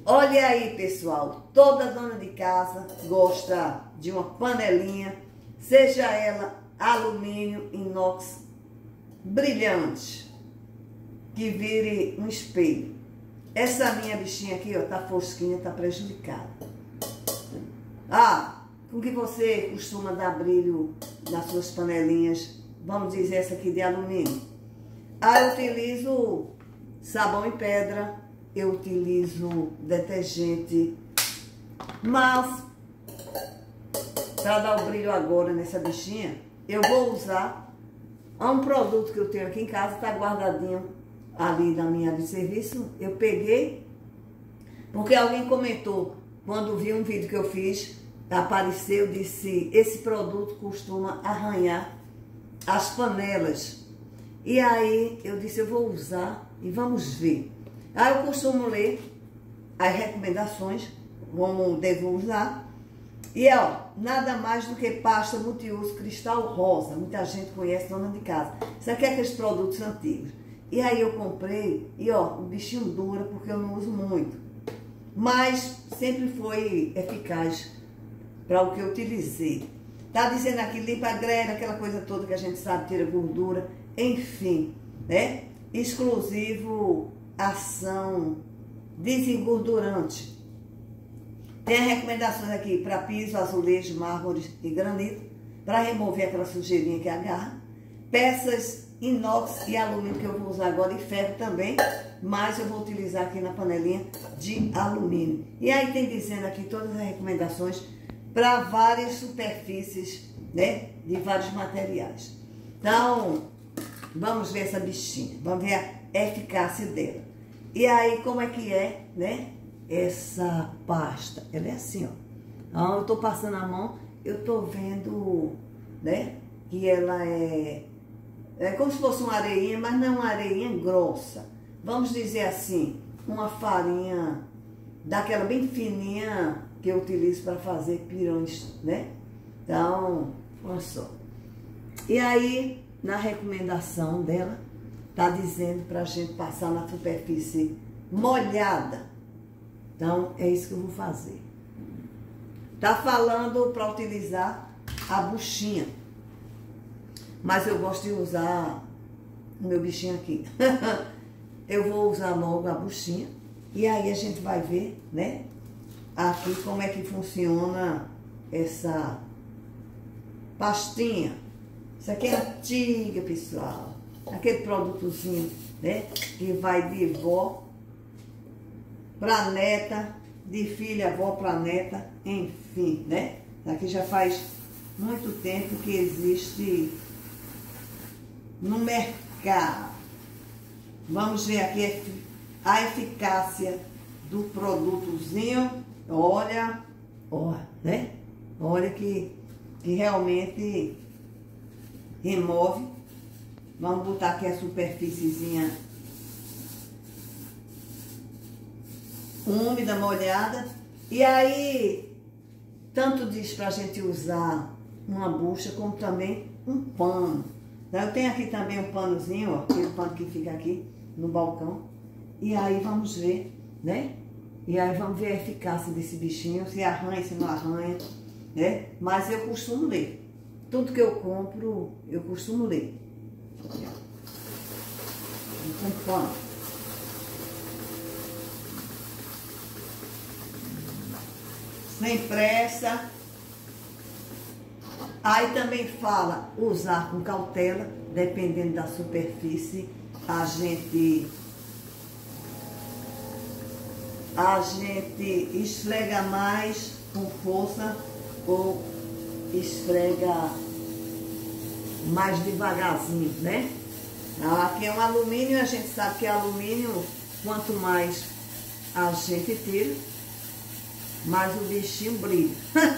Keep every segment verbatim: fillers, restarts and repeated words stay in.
Olha aí, pessoal, toda dona de casa gosta de uma panelinha, seja ela alumínio, inox, brilhante, que vire um espelho. Essa minha bichinha aqui, ó, tá fosquinha, tá prejudicada. Ah, com que você costuma dar brilho nas suas panelinhas? Vamos dizer essa aqui de alumínio. Ah, eu utilizo sabão em pedra, eu utilizo detergente, mas para dar o brilho agora nessa bichinha, eu vou usar um produto que eu tenho aqui em casa, tá guardadinho ali na minha área de serviço. Eu peguei, porque alguém comentou, quando viu um vídeo que eu fiz, apareceu, disse, esse produto costuma arranhar as panelas. E aí eu disse, eu vou usar e vamos ver. Aí eu costumo ler as recomendações, como devo usar. E ó, nada mais do que pasta multiuso cristal rosa. Muita gente conhece, dona de casa. Isso aqui é aqueles produtos antigos. E aí eu comprei, e ó, o bichinho dura porque eu não uso muito. Mas sempre foi eficaz para o que eu utilizei. Tá dizendo aqui, limpa a grelha, aquela coisa toda que a gente sabe, tira gordura. Enfim, né? Exclusivo ação desengordurante. Tem recomendações aqui para piso, azulejo, mármores e granito, para remover aquela sujeirinha que agarra. Peças inox e alumínio, que eu vou usar agora, e ferro também, mas eu vou utilizar aqui na panelinha de alumínio. E aí tem dizendo aqui todas as recomendações para várias superfícies, né, de vários materiais. Então, vamos ver essa bichinha, vamos ver a eficácia dela. E aí, como é que é, né, essa pasta? Ela é assim, ó. Então, eu tô passando a mão, eu tô vendo, né, que ela é, é como se fosse uma areinha, mas não uma areinha grossa. Vamos dizer assim, uma farinha daquela bem fininha que eu utilizo para fazer pirões, né? Então, olha só. E aí, na recomendação dela, tá dizendo pra gente passar na superfície molhada. Então, é isso que eu vou fazer. Tá falando para utilizar a buchinha. Mas eu gosto de usar o meu bichinho aqui. Eu vou usar logo a buchinha. E aí a gente vai ver, né? Aqui como é que funciona essa pastinha. Isso aqui é antiga, pessoal. Aquele produtozinho, né? Que vai de vó pra neta, de filha, avó pra neta, enfim, né? Isso aqui já faz muito tempo que existe no mercado. Vamos ver aqui a eficácia do produtozinho. Olha, olha, né? Olha que, que realmente remove. Vamos botar aqui a superfíciezinha úmida, molhada. E aí, tanto diz pra gente usar uma bucha, como também um pano. Eu tenho aqui também um panozinho, ó, aquele pano que fica aqui no balcão. E aí vamos ver, né? E aí vamos ver a eficácia desse bichinho, se arranha, se não arranha, né? Mas eu costumo ler. Tudo que eu compro, eu costumo ler. Um pano. Sem pressa. Aí também fala usar com cautela, dependendo da superfície, a gente a gente esfrega mais com força ou esfrega mais devagarzinho, né? Aqui é um alumínio, a gente sabe que alumínio, quanto mais a gente tira, mais o bichinho brilha.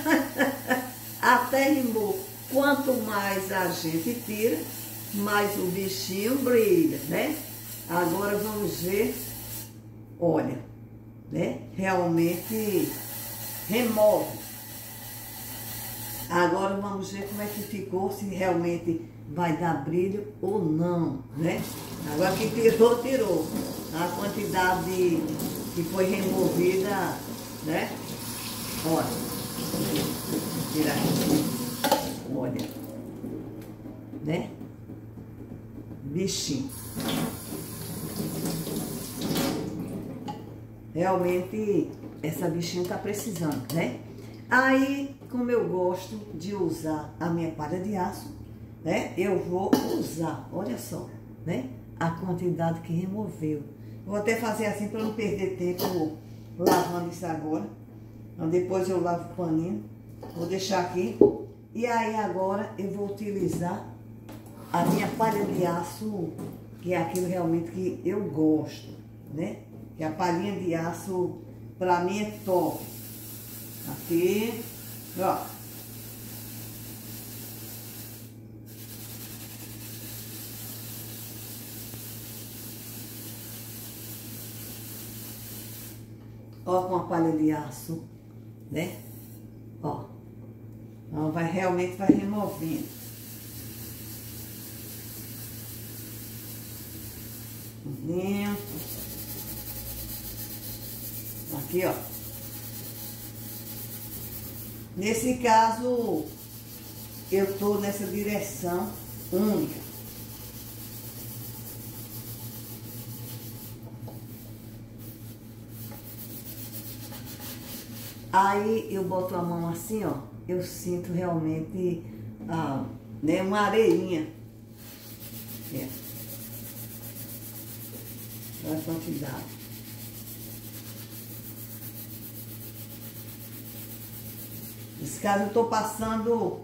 Até rimou. Quanto mais a gente tira, mais o bichinho brilha, né? Agora vamos ver, olha, né? Realmente remove. Agora vamos ver como é que ficou, se realmente vai dar brilho ou não, né? Agora que tirou, tirou. A quantidade que foi removida, né? Olha, vou tirar aqui, olha, né? Bichinho. Realmente, essa bichinha tá precisando, né? Aí, como eu gosto de usar a minha palha de aço, né? Eu vou usar, olha só, né? A quantidade que removeu. Vou até fazer assim para não perder tempo lavando isso agora. Então, depois eu lavo o paninho. Vou deixar aqui. E aí agora eu vou utilizar a minha palha de aço, que é aquilo realmente que eu gosto, né? Que a palhinha de aço pra mim é top. Aqui, ó. Ó, com a palha de aço, né? Ó. Então, vai, realmente vai removendo. Aqui, ó. Nesse caso, eu tô nessa direção única. Aí eu boto a mão assim, ó, eu sinto realmente ah, né, uma areinha. É. Olha a quantidade. Nesse caso eu tô passando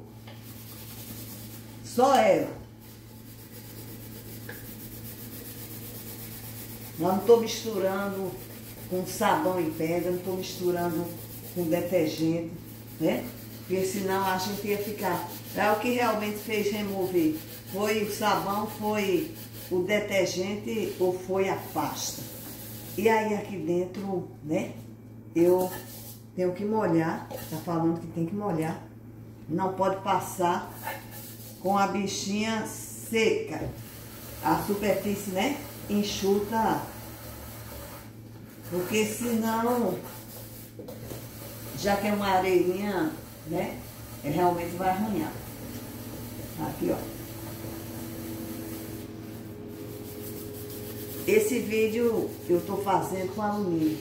só ela. Eu não tô misturando com sabão em pedra, não tô misturando com detergente, né? Porque senão a gente ia ficar... É o que realmente fez remover. Foi o sabão, foi o detergente ou foi a pasta. E aí aqui dentro, né? Eu tenho que molhar. Tá falando que tem que molhar. Não pode passar com a bichinha seca. A superfície, né? Enxuta. Porque senão... Já que é uma areinha, né? É, realmente vai arranhar. Aqui, ó. Esse vídeo eu tô fazendo com alumínio.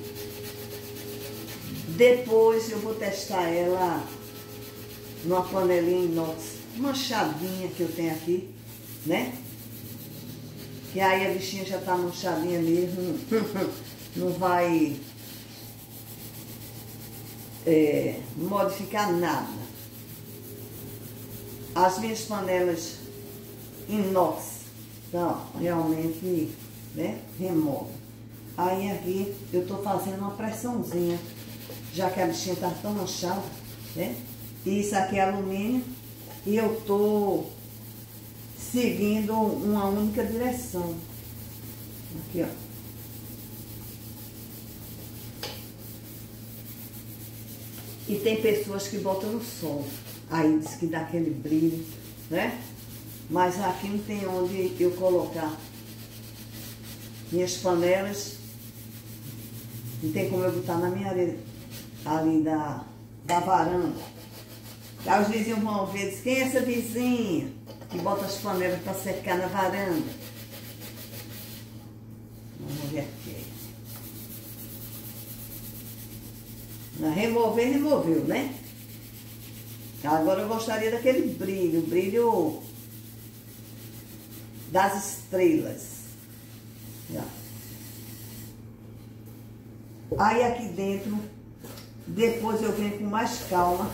Depois eu vou testar ela numa panelinha inox manchadinha que eu tenho aqui, né? Que aí a bichinha já tá manchadinha mesmo. Não vai... É, modificar nada. As minhas panelas inox, então, realmente, né, remove. Aí aqui eu tô fazendo uma pressãozinha, já que a bichinha tá tão manchada, né? E isso aqui é alumínio e eu tô seguindo uma única direção. Aqui, ó. E tem pessoas que botam no sol, aí diz que dá aquele brilho, né? Mas aqui não tem onde eu colocar minhas panelas, não tem como eu botar na minha areia, ali da, da varanda. Aí os vizinhos vão ver, diz, quem é essa vizinha que bota as panelas para secar na varanda? Vamos ver aqui. Remover, removeu, né? Agora eu gostaria daquele brilho, brilho das estrelas. Aí aqui dentro, depois eu venho com mais calma,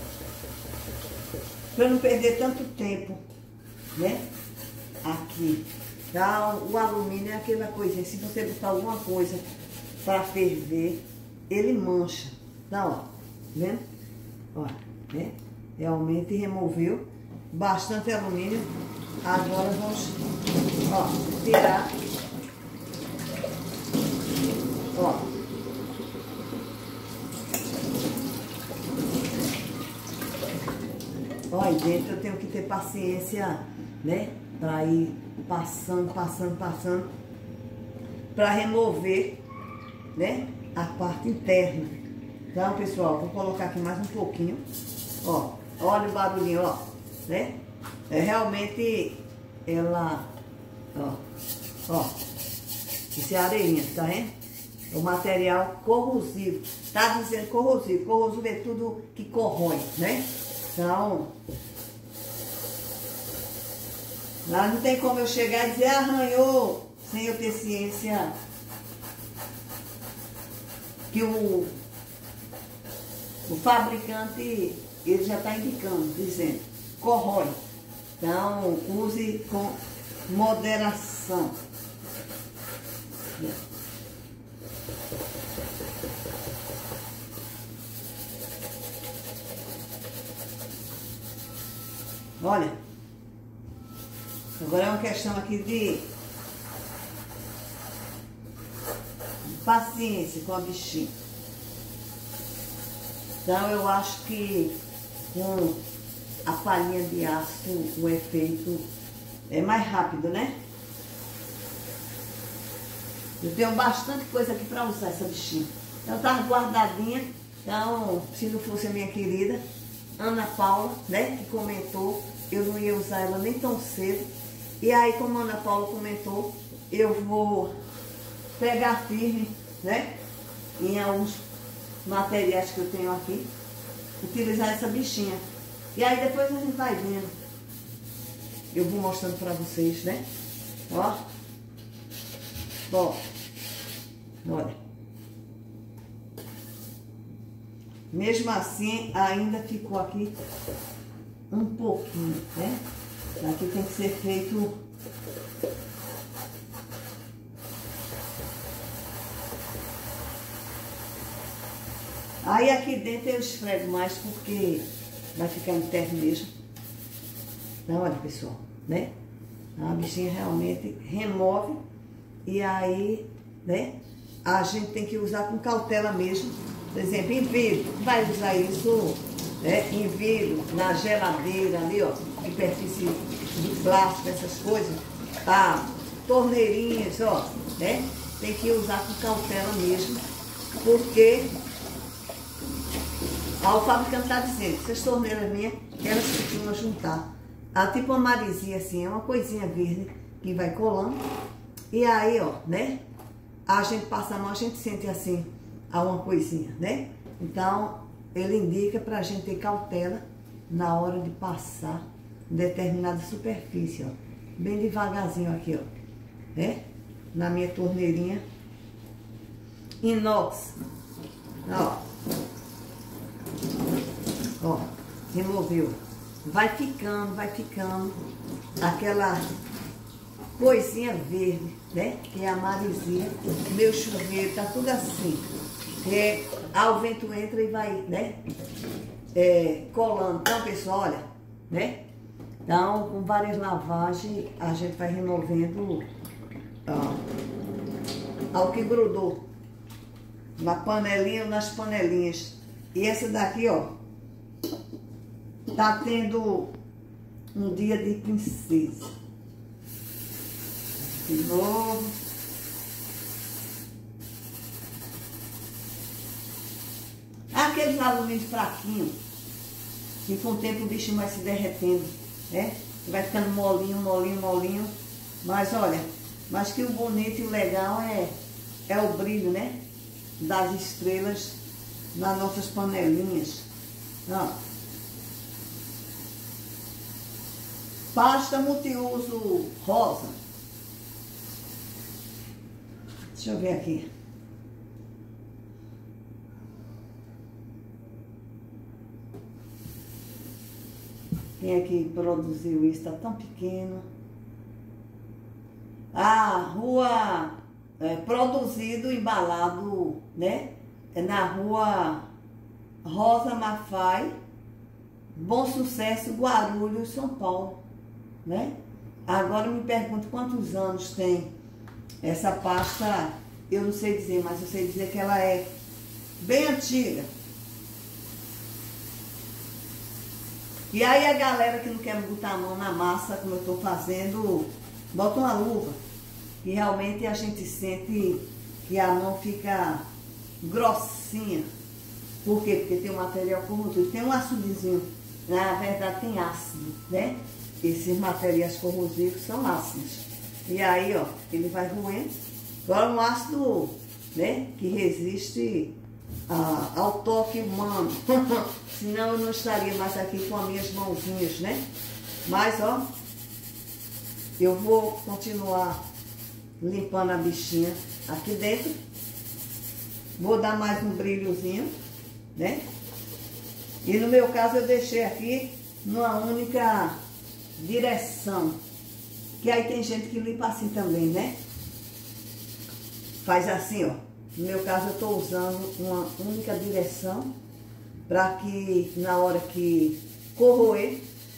para não perder tanto tempo, né? Aqui. Tá? O alumínio é aquela coisinha, se você botar alguma coisa para ferver, ele mancha. Então, ó, vendo? Ó, né? Realmente removeu bastante alumínio. Agora vamos, ó, tirar. Ó. Ó, aí dentro eu tenho que ter paciência, né? Pra ir passando, passando, passando. Pra remover, né? a parte interna. Então, pessoal, vou colocar aqui mais um pouquinho. Ó, olha o barulhinho, ó, né? É realmente ela, ó, ó, isso é areinha, tá vendo? É o material corrosivo. Tá dizendo corrosivo. Corrosivo é tudo que corrói, né? Então, lá não tem como eu chegar e dizer arranhou, sem eu ter ciência que o, o fabricante, ele já está indicando, dizendo, corrói. Então, use com moderação. Olha, agora é uma questão aqui de paciência com a bichinha. Então eu acho que com a palhinha de aço o efeito é mais rápido, né? Eu tenho bastante coisa aqui para usar essa bichinha. Ela estava guardadinha, então se não fosse a minha querida Ana Paula, né, que comentou, eu não ia usar ela nem tão cedo. E aí, como a Ana Paula comentou, eu vou pegar firme, né, em alguns materiais que eu tenho aqui, utilizar essa bichinha. E aí depois a gente vai vendo. Eu vou mostrando pra vocês, né? Ó. Ó. Olha. Mesmo assim, ainda ficou aqui um pouquinho, né? Aqui tem que ser feito aí aqui dentro eu esfrego mais porque vai ficar interno mesmo. Então, olha, pessoal, né? A bichinha realmente remove e aí, né? A gente tem que usar com cautela mesmo. Por exemplo, em vidro, vai usar isso, né, em vidro, na geladeira ali, ó, superfície de plástico, essas coisas, tá, torneirinhas, ó, né, tem que usar com cautela mesmo, porque ó, o fabricante está dizendo, essas torneiras minhas, elas costumam juntar, ah, tipo uma maresia assim, é uma coisinha verde que vai colando, e aí, ó, né, a gente passa a mão, a gente sente assim, a uma coisinha, né? Então, ele indica para a gente ter cautela na hora de passar em determinada superfície, ó. Bem devagarzinho aqui, ó. Né? Na minha torneirinha inox. Ó. Ó. Removeu. Vai ficando, vai ficando aquela coisinha verde, né? Que é a maresia. Meu chuveiro, tá tudo assim. É, ao vento entra e vai, né, é, colando. Então, pessoal, olha, né, então, com várias lavagens, a gente vai removendo ó, ao que grudou na panelinha ou nas panelinhas. E essa daqui, ó, tá tendo um dia de princesa. De novo. Aqueles alumínios fraquinhos, que com o tempo o bicho vai se derretendo, né? Vai ficando molinho, molinho, molinho. Mas olha, mas que o bonito e o legal é, é o brilho, né? Das estrelas nas nossas panelinhas. Ó. Pasta multiuso rosa. Deixa eu ver aqui. Quem é que produziu isso? Está tão pequeno. Ah, rua é, produzido, embalado, né? É na rua Rosa Mafai, Bom Sucesso, Guarulhos, São Paulo, né? Agora eu me pergunto quantos anos tem essa pasta, eu não sei dizer, mas eu sei dizer que ela é bem antiga. E aí a galera que não quer botar a mão na massa, como eu estou fazendo, bota uma luva. E realmente a gente sente que a mão fica grossinha. Por quê? Porque tem um material corrosivo, tem um ácidozinho. Na verdade tem ácido, né? Esses materiais corrosivos são ácidos. E aí, ó, ele vai roendo. Agora um ácido, né, que resiste a, ao toque humano. Senão eu não estaria mais aqui com as minhas mãozinhas, né? Mas, ó, eu vou continuar limpando a bichinha aqui dentro. Vou dar mais um brilhozinho, né? E no meu caso eu deixei aqui numa única direção. Que aí tem gente que limpa assim também, né? Faz assim, ó. No meu caso eu estou usando uma única direção para que na hora que corroer,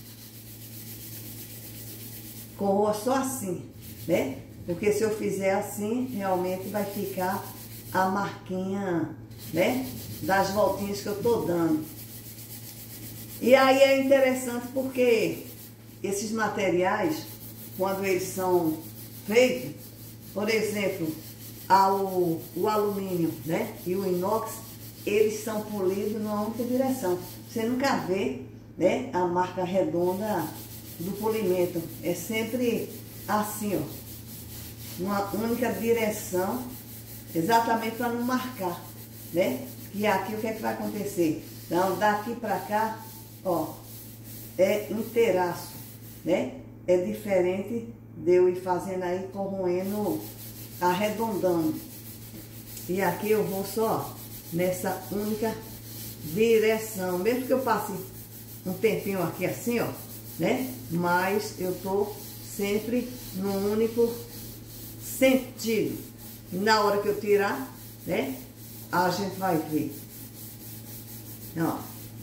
corroa só assim, né? Porque se eu fizer assim, realmente vai ficar a marquinha, né? Das voltinhas que eu tô dando. E aí é interessante porque esses materiais, quando eles são feitos, por exemplo, ao, o alumínio, né? E o inox, eles são polidos numa única direção. Você nunca vê, né? A marca redonda do polimento. É sempre assim, ó. Uma única direção, exatamente para não marcar, né? E aqui o que é que vai acontecer? Então, daqui para cá, ó, é inteiraço, né? É diferente de eu ir fazendo aí, corroendo, arredondando. E aqui eu vou só nessa única direção. Mesmo que eu passe um tempinho aqui assim, ó, né? Mas eu tô sempre no único sentido. E na hora que eu tirar, né? A gente vai ver. Ó.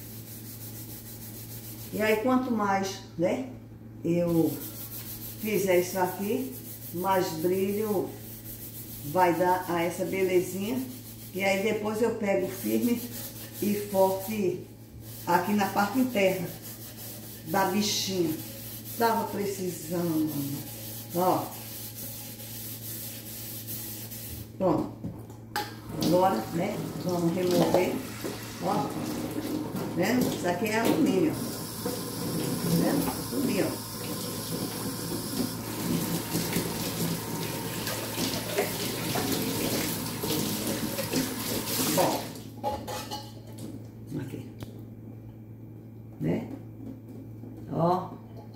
E aí, quanto mais, né? Eu fizer isso aqui, mais brilho vai dar a essa belezinha. E aí depois eu pego firme e forte aqui na parte interna da bichinha. Tava precisando. Ó. Pronto. Agora, né? Vamos remover. Ó. Vendo? Isso aqui é alumínio. Vendo? Tudo, ó. Aqui, né? Ó,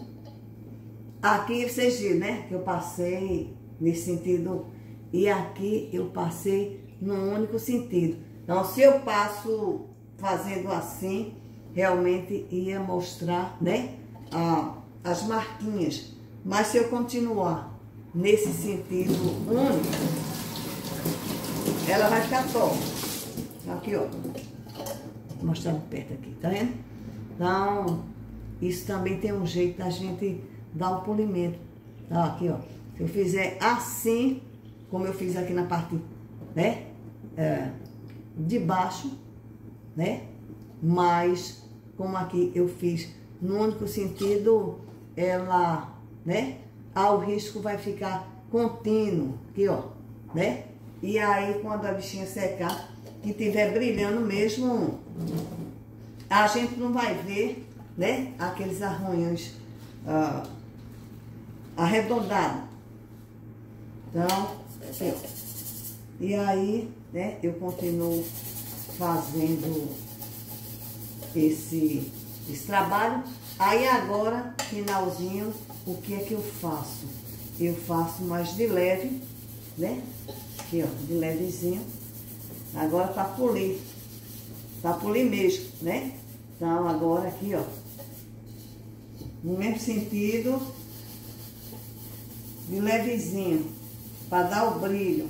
aqui vocês viram, né? Que eu passei nesse sentido e aqui eu passei num único sentido. Então, se eu passo fazendo assim, realmente ia mostrar, né? Ah, as marquinhas. Mas se eu continuar nesse sentido único, ela vai ficar top. Aqui, ó. Vou mostrar perto aqui, tá vendo? Então, isso também tem um jeito da gente dar o polimento. Tá, aqui, ó. Se eu fizer assim, como eu fiz aqui na parte, né? É, de baixo, né? Mas, como aqui eu fiz no único sentido, ela, né? Ah, o risco vai ficar contínuo, aqui, ó, né? E aí, quando a bichinha secar, que tiver brilhando mesmo, a gente não vai ver, né, aqueles arranhões ah, arredondados. Então, assim, ó. E aí, né, eu continuo fazendo esse, esse trabalho. Aí agora, finalzinho, o que é que eu faço? Eu faço mais de leve, né? Aqui, ó, de levezinho. Agora para polir, para polir mesmo, né? Então agora aqui, ó, no mesmo sentido, de levezinho, para dar o brilho.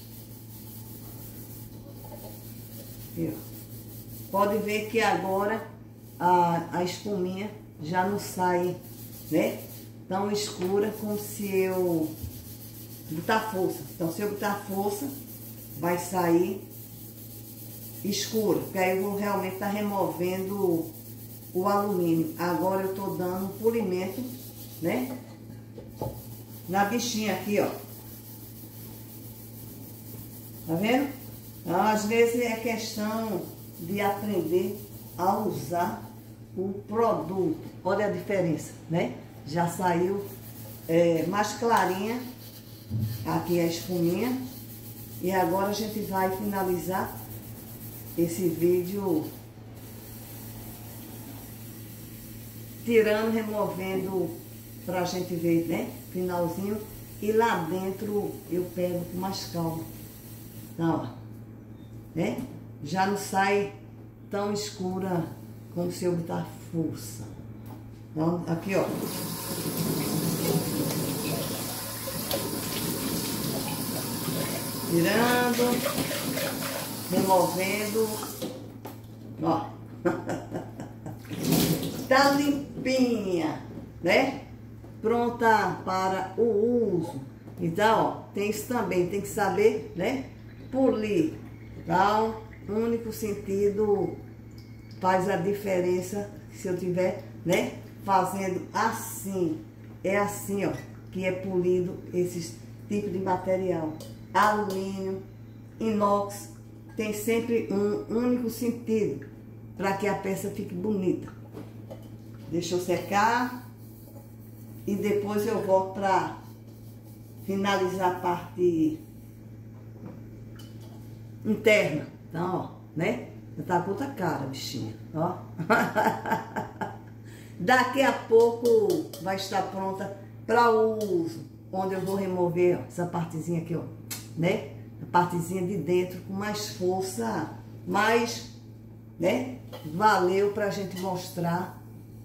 Aqui, ó. Pode ver que agora a, a espuminha já não sai, né? Tão escura como se eu botar força. Então se eu botar força, vai sair escuro, porque aí eu vou realmente estar tá removendo o alumínio. Agora eu tô dando um polimento, né? Na bichinha aqui, ó. Tá vendo? Então, às vezes é questão de aprender a usar o produto. Olha a diferença, né? Já saiu é, mais clarinha. Aqui a espuminha. E agora a gente vai finalizar esse vídeo tirando, removendo, pra gente ver, né? Finalzinho. E lá dentro eu pego com mais calma. Então, ó, né? Já não sai tão escura como se eu botar força. Então, aqui, ó. Tirando, removendo, ó. Tá limpinha, né? Pronta para o uso. Então, ó, tem isso também, tem que saber, né? Polir. Então, único sentido faz a diferença se eu tiver, né? Fazendo assim. É assim, ó, que é polido esses tipos de material. Alumínio, inox, tem sempre um único sentido para que a peça fique bonita. Deixa eu secar e depois eu volto para finalizar a parte interna. Então, ó, né? Já tá com outra cara, bichinha, ó. Daqui a pouco vai estar pronta para o uso, onde eu vou remover, ó, essa partezinha aqui, ó, né? A partezinha de dentro com mais força, mas, né? Valeu pra gente mostrar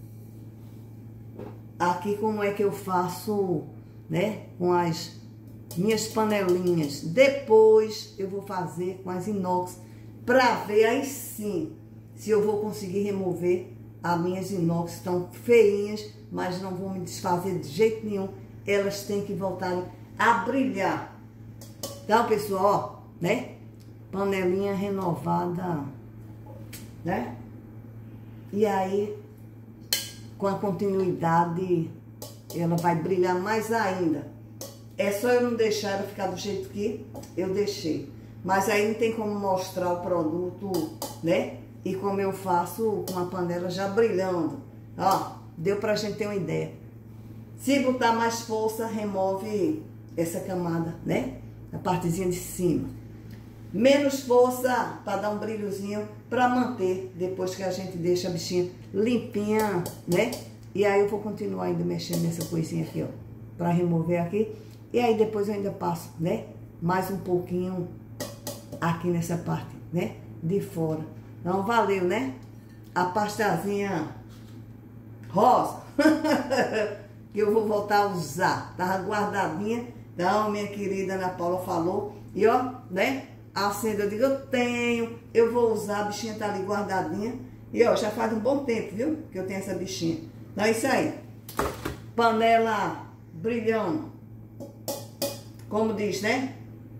aqui como é que eu faço, né? Com as minhas panelinhas. Depois eu vou fazer com as inox pra ver aí sim se eu vou conseguir remover as minhas inox. Estão feinhas, mas não vão me desfazer de jeito nenhum. Elas têm que voltarem a brilhar. Então, pessoal, ó, né? Panelinha renovada, né? E aí, com a continuidade, ela vai brilhar mais ainda. É só eu não deixar ela ficar do jeito que eu deixei. Mas aí não tem como mostrar o produto, né? E como eu faço com a panela já brilhando. Ó, deu pra gente ter uma ideia. Se botar mais força, remove essa camada, né? A partezinha de cima. Menos força para dar um brilhozinho, para manter depois que a gente deixa a bichinha limpinha, né? E aí eu vou continuar ainda mexendo nessa coisinha aqui, ó, para remover aqui. E aí depois eu ainda passo, né? Mais um pouquinho aqui nessa parte, né? De fora. Então valeu, né? A pastazinha rosa que eu vou voltar a usar. Tava guardadinha. Então, minha querida Ana Paula falou. E ó, né? A acenda eu digo, eu tenho, eu vou usar, a bichinha tá ali guardadinha. E ó, já faz um bom tempo, viu? Que eu tenho essa bichinha. Então é isso aí. Panela brilhando. Como diz, né?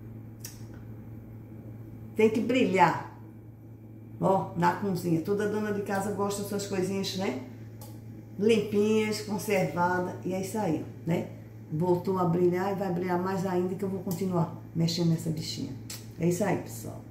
Tem que brilhar. Ó, na cozinha. Toda dona de casa gosta das suas coisinhas, né? Limpinhas, conservadas. E é isso aí, né? Voltou a brilhar e vai brilhar mais ainda, que eu vou continuar mexendo nessa bichinha. É isso aí, pessoal.